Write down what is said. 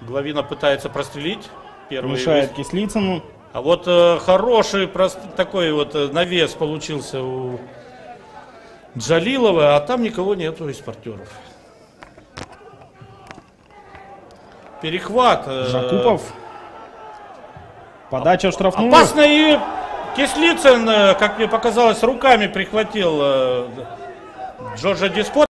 Главина пытается прострелить. Первый Мешает Кислицыну. А вот хороший такой вот навес получился у Джалилова, а там никого нету из партнеров. Перехват. Жакупов. Подача в штрафную. Опасно, и Кислицын, как мне показалось, руками прихватил Джорджа Диспот.